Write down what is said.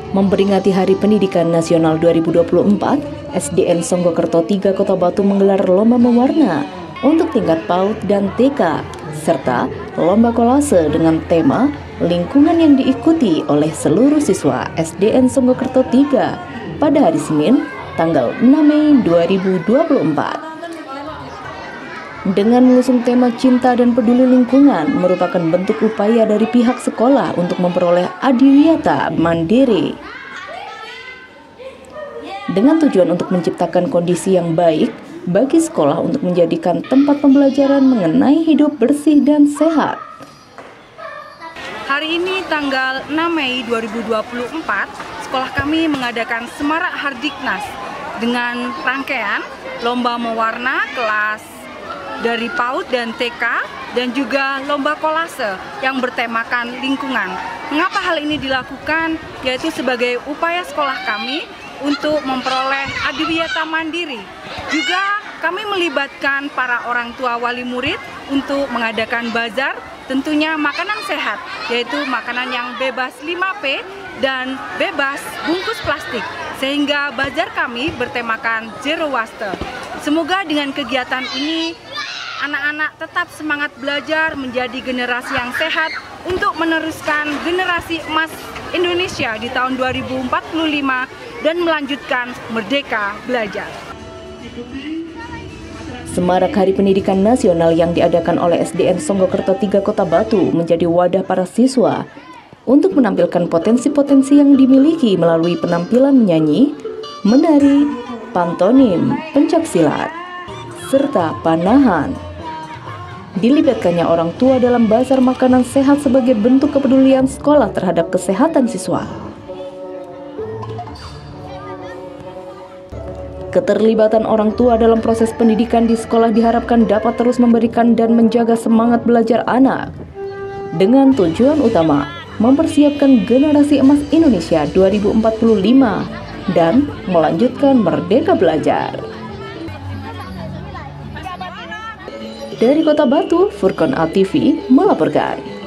Memperingati Hari Pendidikan Nasional 2024, SDN Songgokerto 3 Kota Batu menggelar lomba mewarna untuk tingkat PAUD dan TK, serta lomba kolase dengan tema lingkungan yang diikuti oleh seluruh siswa SDN Songgokerto 3 pada hari Senin, tanggal 6 Mei 2024. Dengan mengusung tema cinta dan peduli lingkungan merupakan bentuk upaya dari pihak sekolah untuk memperoleh adiwiyata mandiri. Dengan tujuan untuk menciptakan kondisi yang baik bagi sekolah untuk menjadikan tempat pembelajaran mengenai hidup bersih dan sehat. Hari ini tanggal 6 Mei 2024, sekolah kami mengadakan Semarak Hardiknas dengan rangkaian lomba mewarna kelas dari PAUD dan TK dan juga lomba kolase yang bertemakan lingkungan. Mengapa hal ini dilakukan? Yaitu sebagai upaya sekolah kami untuk memperoleh adiwiyata mandiri. Juga kami melibatkan para orang tua wali murid untuk mengadakan bazar, tentunya makanan sehat, yaitu makanan yang bebas 5P dan bebas bungkus plastik, sehingga bazar kami bertemakan Zero Waste. Semoga dengan kegiatan ini anak-anak tetap semangat belajar menjadi generasi yang sehat untuk meneruskan generasi emas Indonesia di tahun 2045 dan melanjutkan merdeka belajar. Semarak Hari Pendidikan Nasional yang diadakan oleh SDN Songgokerto 3 Kota Batu menjadi wadah para siswa untuk menampilkan potensi-potensi yang dimiliki melalui penampilan menyanyi, menari, pantomim, pencaksilat, serta panahan. Dilibatkannya orang tua dalam bazar makanan sehat sebagai bentuk kepedulian sekolah terhadap kesehatan siswa. Keterlibatan orang tua dalam proses pendidikan di sekolah diharapkan dapat terus memberikan dan menjaga semangat belajar anak, dengan tujuan utama mempersiapkan generasi emas Indonesia 2045 dan melanjutkan merdeka belajar. Dari Kota Batu, Furqan ATV melaporkan.